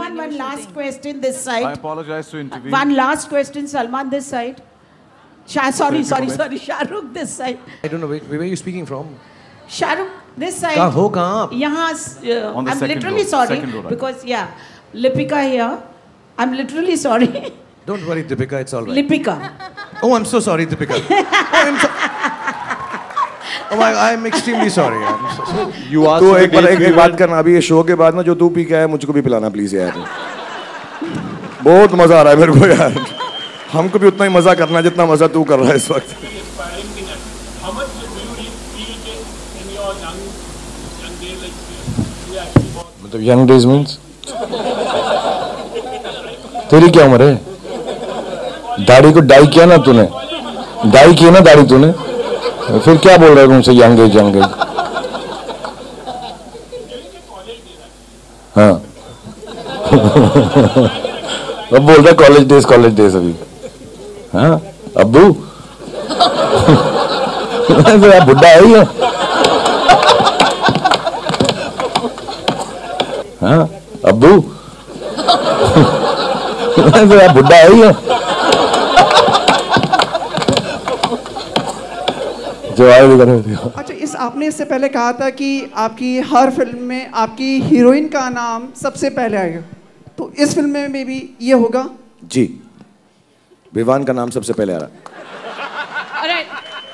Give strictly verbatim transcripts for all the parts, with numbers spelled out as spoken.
Salman, one last question this side. I apologize to intervene. One last question, Salman, this side. Shah, sorry, sorry, sorry, Shahrukh, this side. I don't know, wait, where are you speaking from? Shahrukh, this side. कहाँ हो कहाँ आप? यहाँ, uh, On the I'm second literally row, sorry second row, right. because yeah, Lipika here. I'm literally sorry. Don't worry, Deepika, it's all right. Lipika. Oh, I'm so sorry, Deepika. Oh, I'm so... Oh, I, I'm extremely sorry. I'm so sorry. You asked तो me एक बार dates एक given. बात करना अभी ये show के बाद ना जो तू पी के आया मुझको भी पिलाना प्लीज यार बहुत मजा आ रहा है मेरे को यार हमको भी उतना ही मजा करना है जितना मजा तू कर रहा है इस वक्त मतलब यंग डेज मीन्स तेरी क्या उम्र है? दाढ़ी को डाई किया ना तूने, डाई की ना दाढ़ी तूने, फिर क्या बोल रहा है तुमसे यंग एज यंग एज? हाँ अब बोल रहा है कॉलेज डेज कॉलेज डेज अभी। हाँ अब्बू तो आप बुढ़ा है ही है। हाँ अब्बू तो आप बुढ़ा है ही है। अच्छा, इस आपने इससे पहले कहा था कि आपकी हर फिल्म में आपकी हीरोइन का नाम सबसे पहले आएगा, तो इस फिल्म में भी ये होगा? जी विवान का नाम सबसे पहले आ रहा Alright.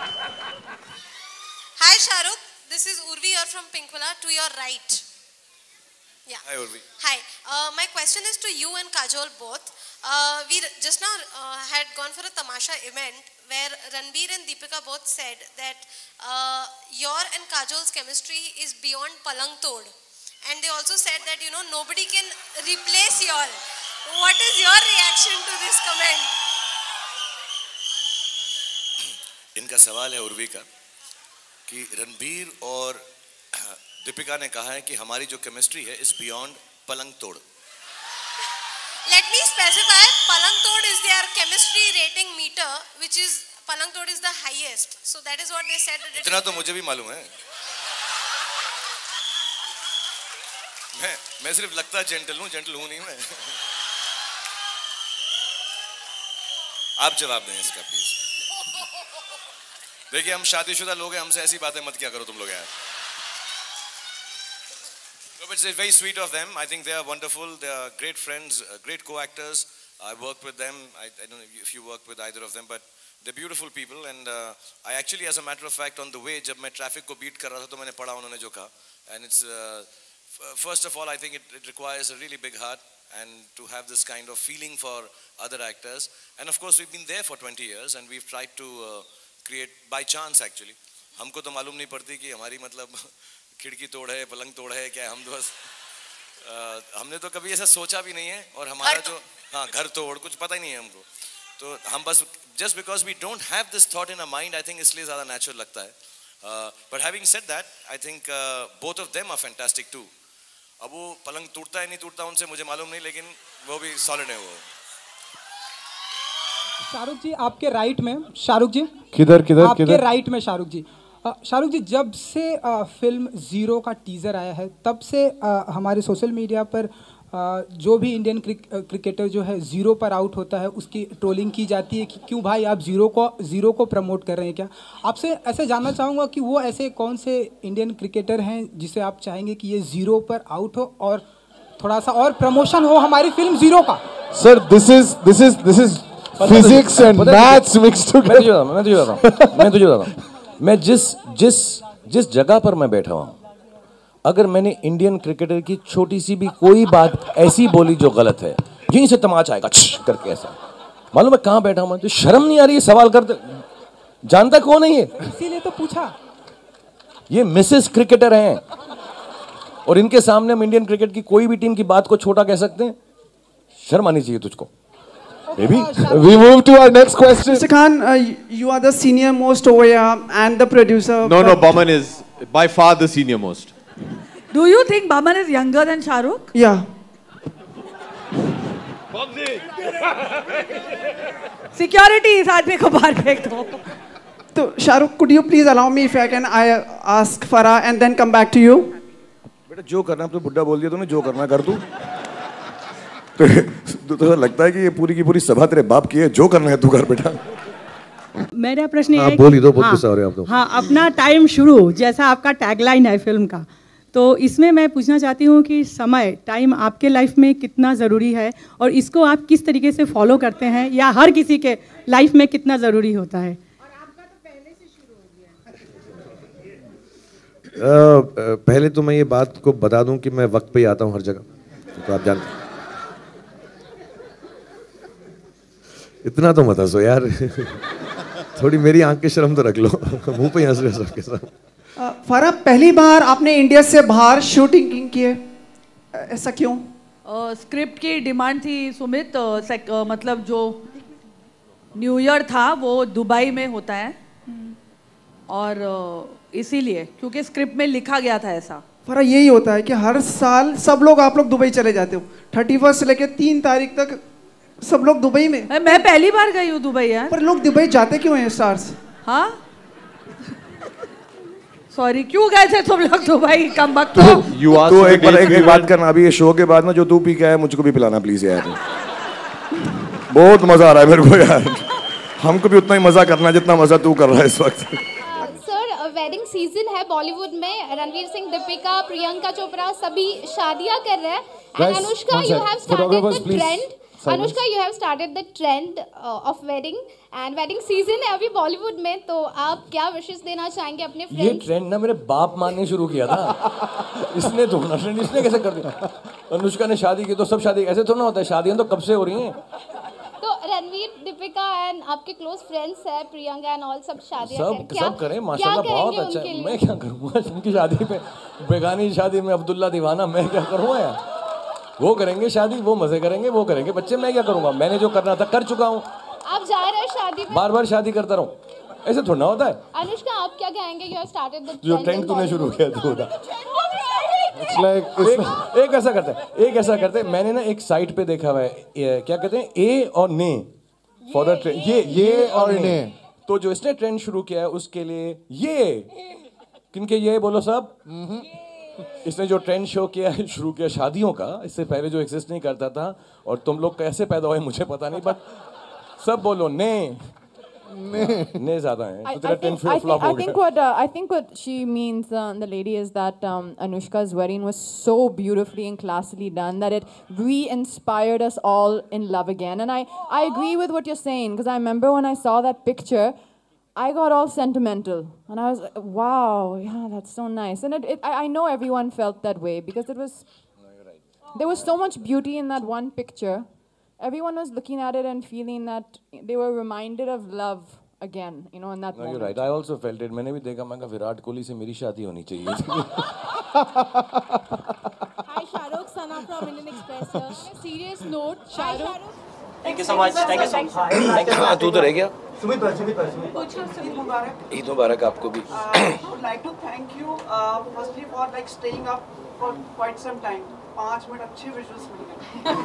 Hi Shahrukh, this is Urvi here from Pinkvilla, to your right. Yeah. Hi Urvi. Hi. Uh, my question is to you and Kajol both. Uh, we just now uh, had gone for a Tamasha event where Ranbir and Deepika both said that uh, your and Kajol's chemistry is beyond Palang Tod. And they also said that, you know, nobody can replace y'all. What is your reaction to this comment? इनका सवाल है उर्वी का कि रणबीर और दीपिका ने कहा है कि हमारी जो केमिस्ट्री है इज बियॉन्ड पलंग तोड़। Let me specify, Palang Tod is their chemistry rating meter, which is, Palang Tod is the highest. So that is what they said. इतना तो मुझे भी मालूम है। मैं मैं सिर्फ लगता जेंटल हूँ, जेंटल हूँ नहीं मैं। आप जवाब दें इसका प्लीज। देखिए हम शादीशुदा लोग हैं, हमसे ऐसी बातें मत क्या करो तुम लोग यार। No, but it's very sweet of them. I think they are wonderful. They are great friends, uh, great co-actors. I work with them. I, I don't know if you work with either of them, but they're beautiful people. And uh, I actually, as a matter of fact, on the way, जब मैं traffic को beat कर रहा था, तो मैंने पढ़ा उन्होंने जो कहा. And it's uh, first of all, I think it, it requires a really big heart and to have this kind of feeling for other actors. And of course, we've been there for twenty years, and we've tried to uh, create by chance actually. हमको तो मालूम नहीं पड़ती कि हमारी मतलब खिड़की तोड़ है, पलंग तोड़ है क्या, हम तो बस हमने तो कभी ऐसा सोचा भी नहीं है। और हमारा जो हाँ घर तोड़ कुछ पता ही नहीं है हमको, तो हम बस just because we don't have this thought in our mind, I think इसलिए ज़्यादा natural लगता है। uh, but having said that, I think uh, both of them are fantastic too. अब वो पलंग टूटता है नहीं टूटता उनसे मुझे मालूम नहीं, लेकिन वो भी solid है वो। शाहरुख जी आपके राइट में, शाहरुख जी किधर किधर आपके किधर राइट में शाहरुख जी। शाहरुख जी जब से आ, फिल्म ज़ीरो का टीज़र आया है तब से आ, हमारे सोशल मीडिया पर आ, जो भी इंडियन क्रिक, क्रिकेटर जो है ज़ीरो पर आउट होता है उसकी ट्रोलिंग की जाती है कि क्यों भाई आप ज़ीरो को ज़ीरो को प्रमोट कर रहे हैं क्या। आपसे ऐसे जानना चाहूँगा कि वो ऐसे कौन से इंडियन क्रिकेटर हैं जिसे आप चाहेंगे कि ये ज़ीरो पर आउट हो और थोड़ा सा और प्रमोशन हो हमारी फिल्म ज़ीरो का। Sir this is this is this is physics and maths mixed together. मैं तुझे बताता हूँ मैं तुझे बताता हूँ मैं जिस जिस जिस जगह पर मैं बैठा हूँ, अगर मैंने इंडियन क्रिकेटर की छोटी सी भी कोई बात ऐसी बोली जो गलत है, यहीं से तमाचा आएगा करके ऐसा। मालूम है कहाँ बैठा हूँ मैं, तो शर्म नहीं आ रही है सवाल करते। जानता कौन है ये? इसीलिए तो पूछा। ये मिसेस क्रिकेटर हैं और इनके सामने हम इंडियन क्रिकेट की कोई भी टीम की बात को छोटा कह सकते हैं। शर्म आनी चाहिए तुझको। Maybe we move to our next question. Mister Khan, uh, you are the senior most over here and the producer. No, no, Baman is by far the senior most. Do you think Baman is younger than Shahrukh? Yeah. Security इस आदमी को बाहर फेंक दो। तो Shahrukh, could you please allow me if I can I ask Farah and then come back to you? बेटा जो करना है, अब तो बुड्ढा बोल दिया तूने, जो करना कर तू। तो, तो लगता है कि ये पूरी की पूरी सभा तेरे बाप की है, जो करना है तू कर बेटा। मेरा प्रश्न ये है, बोली दो, बहुत हाँ, गुस्सा हो रहे हो आप तो। हाँ, अपना टाइम शुरू, जैसा आपका टैगलाइन है फिल्म का, तो इसमें मैं पूछना चाहती हूँ कि समय, टाइम आपके लाइफ में कितना ज़रूरी है और इसको आप किस तरीके से फॉलो करते हैं, या हर किसी के लाइफ में कितना ज़रूरी होता है? Uh, पहले तो मैं ये बात को बता दूं कि मैं वक्त पे ही आता हूं हर जगह, तो आप जानते हैं। इतना तो मत हंसो यार। थोड़ी मेरी आंख की शर्म तो रख लो। मुंह पे हंस रहे हो सबके साथ। फरा, पहली बार आपने इंडिया से बाहर शूटिंग की है, ऐसा क्यों? स्क्रिप्ट की डिमांड थी सुमित, uh, सेक, uh, मतलब जो न्यू ईयर था वो दुबई में होता है, और uh, इसीलिए क्योंकि स्क्रिप्ट में लिखा गया था ऐसा। फरा, यही होता है कि हर साल सब लोग, आप लोग दुबई चले जाते हो, थर्टी फर्स्ट से लेके तीन तारीख तक सब लोग दुबई में। मैं पहली बार गई हूँ दुबई यार। पर लोग दुबई जाते क्यों हैं स्टार्स? हाँ सॉरी, क्यों गए थे तुम लोग दुबई? कम वक्त। तो एक बार एक, एक बात करना, अभी ये शो के बाद ना जो तू पी के आया मुझको भी पिलाना प्लीज यार। बहुत मजा आ रहा है मेरे को यार। हमको भी उतना ही मजा करना जितना मजा तू कर रहा है इस वक्त। वेडिंग सीजन है बॉलीवुड में, रणवीर सिंह, दीपिका, प्रियंका चोपड़ा सभी शादियां कर रहे हैं। And Anushka, you have started the trend Anushka you have started the trend of wedding, and wedding season है अभी बॉलीवुड में, तो आप क्या विशेष देना चाहेंगे अपने फ्रेंड्स? ये ट्रेंड ना मेरे बाप मारने शुरू किया था। इसने तो ना ट्रेंड इसने कैसे कर दिया? अनुष्का ने शादी की तो सब शादी, ऐसे थोड़ा होता है, शादियां तो कब से हो रही हैं। तो रणवीर, दीपिका एंड आपके क्लोज फ्रेंड्स है, प्रियंका एंड ऑल, सब शादियां सब करें, सब करें माशाल्लाह, बहुत अच्छा है। मैं क्या करूँगा उनकी शादी पे, बेगानी शादी में अब्दुल्ला दीवाना, मैं क्या करूँगा यार? वो करेंगे शादी, वो मजे करेंगे, वो करेंगे बच्चे, मैं क्या करूँगा? मैंने जो करना था कर चुका हूँ। आप जा रहे हैं शादी में? बार बार शादी करता रहूँ, ऐसे थोड़ा ना होता है। अनुष्का, आप क्या कहेंगे? यू हैव स्टार्टेड द जो ट्रेंड तूने शुरू किया था It's like, एक, एक ऐसा करते हैं, एक ऐसा करते हैं, मैंने ना एक साइट पे देखा हुआ है, क्या कहते हैं, ए और ने फॉर द ट्रेंड, ये ये और ने। तो जो इसने ट्रेंड शुरू किया है उसके लिए ये, किनके ये बोलो सब? इसने जो ट्रेंड शो किया है, शुरू किया शादियों का, इससे पहले जो एग्जिस्ट नहीं करता था, और तुम लोग कैसे पैदा हुए मुझे पता नहीं, बट सब बोलो ने ने ज़्यादा है, तो तेरा ट्रेंड फिर फ्लॉप हो गया। I think what uh, I think what she means, uh, the lady, is that um, Anushka's wedding was so beautifully and classily done that it re-inspired us all in love again. And I I agree with what you're saying, because I remember when I saw that picture, I got all sentimental, and I was like, wow, yeah, that's so nice. And it, it I, I know everyone felt that way, because it was there was so much beauty in that one picture. Everyone was looking at it and feeling that they were reminded of love again, you know, in that no, moment. You're right. I also felt it. मैंने भी देखा, मैं कहा विराट कोहली से मेरी शादी होनी चाहिए। Hi Shahrukh, Sana from Indian Express. On a serious note, Shahrukh. Thank you so much. Thank you so much. हाँ, तू तो रह गया। सुमित भाई, सुमित भाई, सुमित भाई। ईद मुबारक। ईद मुबारक आपको भी। would like to thank you uh, firstly for like staying up for quite some time. पाँच मिनट अच्छे विजुअल्स मिल गए।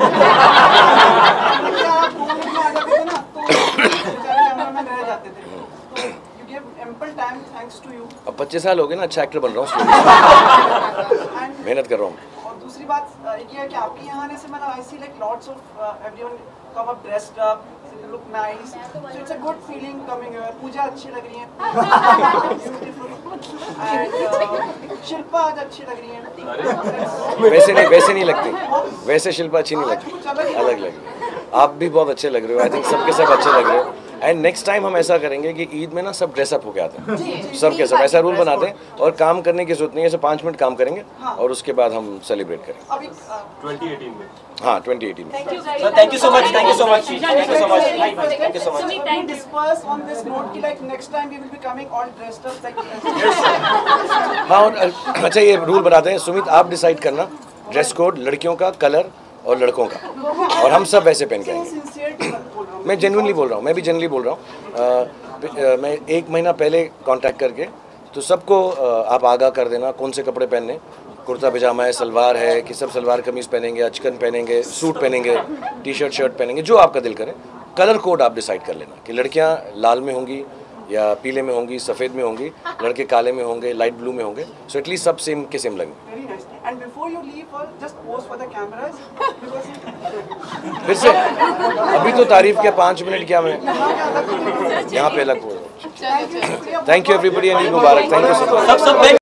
आप दो मिनट में आ जाते थे ना, तो बेचारे कैमरामैन रह जाते थे। तो you gave ample time, thanks to you. अब पच्चीस साल हो गए ना, अच्छा एक्टर बन रहा हूँ, मेहनत कर रहा हूँ। और दूसरी बात ये है कि आपके यहाँ आने से मतलब I see like lots of uh, everyone come up dressed up, they look nice, so it's a good feeling coming here. पूजा अच्छी लग रही है, beautiful, and uh, शिल्पा आज अच्छी लग रही है। वैसे नहीं, वैसे नहीं लगती, वैसे शिल्पा अच्छी नहीं लगती, अलग लग। आप भी बहुत अच्छे लग रहे हो, आई थिंक सबके सब अच्छे लग रहे हो। एंड नेक्स्ट टाइम हम ऐसा करेंगे कि ईद में ना सब ड्रेसअप होके आते हैं, सब के सब ऐसा रूल बनाते हैं, और काम करने की जरूरत नहीं है, ऐसे पाँच मिनट काम करेंगे और उसके बाद हम सेलिब्रेट करेंगे ट्वेंटी एटीन में। हाँ, ट्वेंटी एटीन में। Sir thank you so much, thank you so much, thank you so much, thank you so much. We disperse on this note कि like next time we will be coming all dressed up like हाँ, और अच्छा ये rule बनाते हैं, सुमित आप decide करना dress code, लड़कियों का कलर और लड़कों का, और हम सब वैसे पहन के आएंगे। मैं जेन्युइनली बोल रहा हूँ, मैं भी जेन्युइनली बोल रहा हूँ। मैं एक महीना पहले कांटेक्ट करके तो सबको आप आगाह कर देना कौन से कपड़े पहनने, कुर्ता पजामा है, सलवार है कि सब सलवार कमीज़ पहनेंगे, अचकन पहनेंगे, सूट पहनेंगे, टी शर्ट शर्ट पहनेंगे, जो आपका दिल करे। कलर कोड आप डिसाइड कर लेना कि लड़कियाँ लाल में होंगी या पीले में होंगी, सफ़ेद में होंगी, लड़के काले में होंगे, लाइट ब्लू में होंगे, सो एटलीस्ट सब सेम के सेम लगेंगे। And before you leave, uh, just pose for the cameras because फिर से अभी तो तारीफ के पाँच मिनट क्या मैं यहाँ पे अलग बोल रहा हूँ। Thank you everybody and Eid मुबारक। Thank you so much.